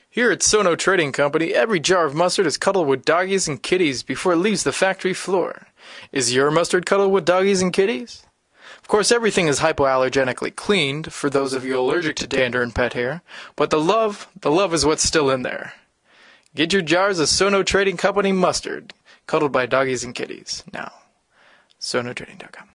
Here at SoNo Trading Company, every jar of mustard is cuddled with doggies and kitties before it leaves the factory floor. Is your mustard cuddled with doggies and kitties? Of course, everything is hypoallergenically cleaned for those of you allergic to dander and pet hair, but the love is what's still in there. Get your jars of SoNo Trading Company mustard, cuddled by doggies and kitties. Now, SoNoTrading.com.